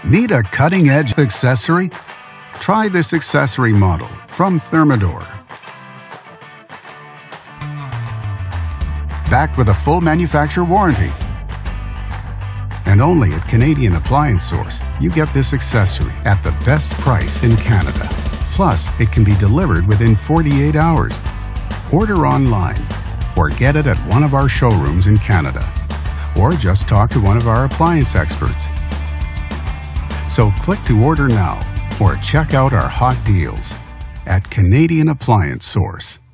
Need a cutting-edge accessory? Try this accessory model from Thermador. Backed with a full manufacturer warranty. And only at Canadian Appliance Source, you get this accessory at the best price in Canada. Plus, it can be delivered within 48 hours. Order online or get it at one of our showrooms in Canada. Or just talk to one of our appliance experts. So click to order now or check out our hot deals at Canadian Appliance Source.